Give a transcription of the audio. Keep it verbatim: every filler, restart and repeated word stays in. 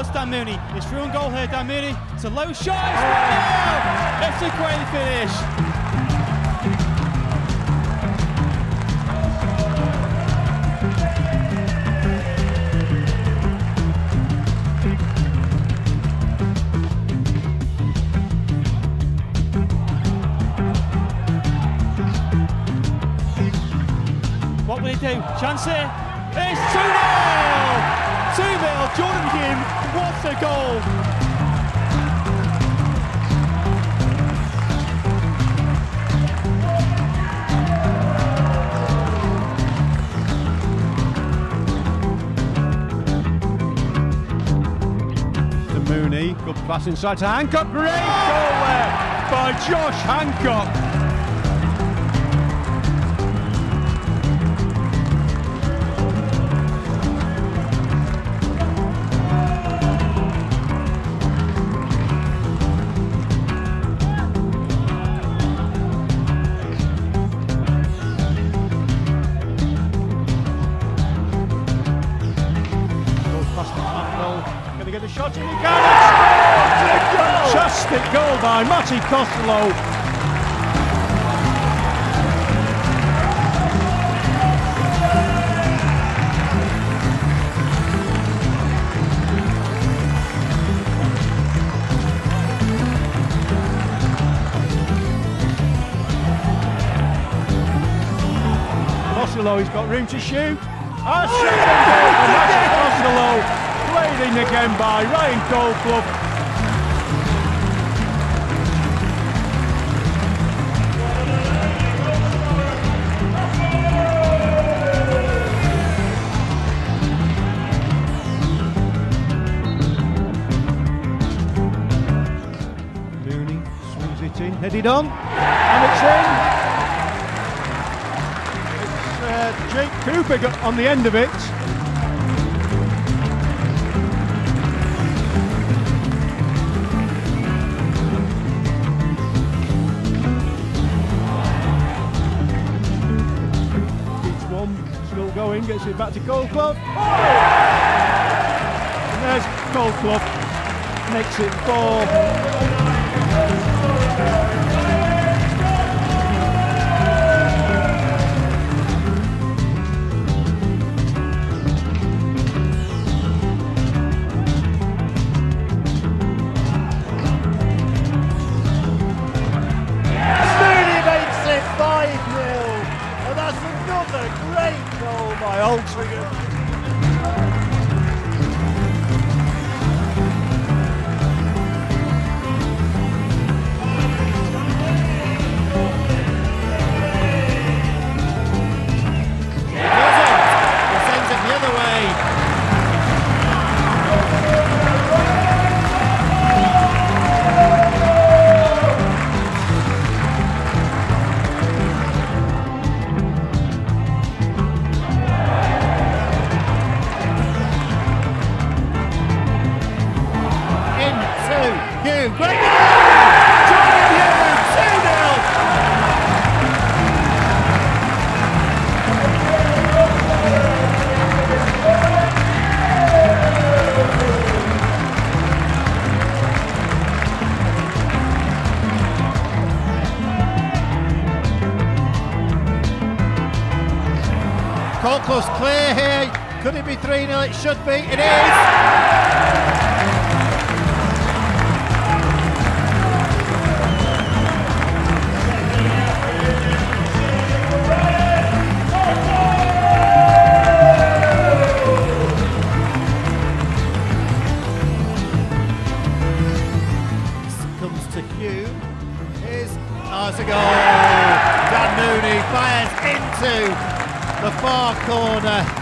towards Dan Mooney. It's through on goal here, Dan Mooney. It's a low shot. It's a great finish. What will he do? Chance here. It's two nil! two nil, Jordan Hume, what a goal! To Mooney, good pass inside to Hancock, great goal there by Josh Hancock. Going to get a shot in, he can! Fantastic goal by Matty Costello. Costello, he's got room to shoot. A second goal for Matty Costello. Played in again by Ryan Goldclough. Mooney swings it in, headed on, and it's in. It's uh, Jake Cooper got on the end of it. Still going, gets it back to Goldclough. Oh! And there's Goldclough, makes it four. Mooney makes it five nil, and that's another great goal by Altrincham. Great goal! Jordan Hume, two nil! Goldclough's clear here. Could it be three nil? It should be. It is! Oh, it's a goal! Dan Mooney fires into the far corner.